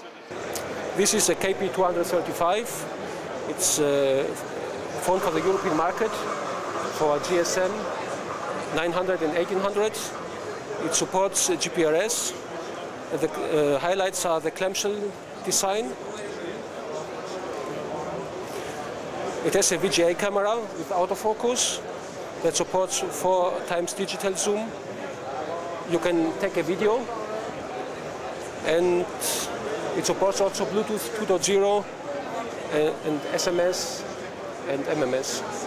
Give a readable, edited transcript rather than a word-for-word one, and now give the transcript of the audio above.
This is a KP235. It's a phone for the European market for GSM 900 and 1800. It supports GPRS. The highlights are the clamshell design. It has a VGA camera with autofocus that supports 4x digital zoom. You can take a video, and it supports also Bluetooth 2.0 and SMS and MMS.